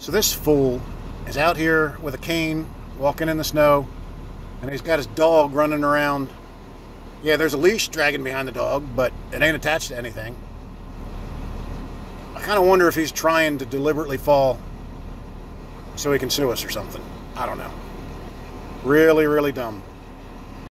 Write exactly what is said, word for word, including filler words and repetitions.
So this fool is out here with a cane, walking in the snow, and he's got his dog running around. Yeah, there's a leash dragging behind the dog, but it ain't attached to anything. I kind of wonder if he's trying to deliberately fall so he can sue us or something. I don't know. Really, really dumb.